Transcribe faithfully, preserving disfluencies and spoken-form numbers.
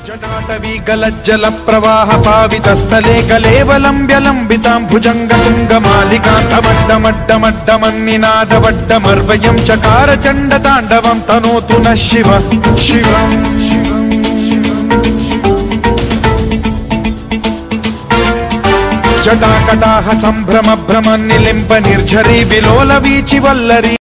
जटाटवी गलज्जल प्रवाह पावितस्थले कलेवलम्ब्यलम्बितां भुजङ्गतुङ्गमालिकान्तमड्डमड्डमड्डमन्निनादवड्डमर्वयं चकार चण्डताण्डवं तनोतु नः शिव शिव जटाकटाह सम्भ्रम भ्रम निलिम्ब निर्झरी विलोल वीचि वल्लरी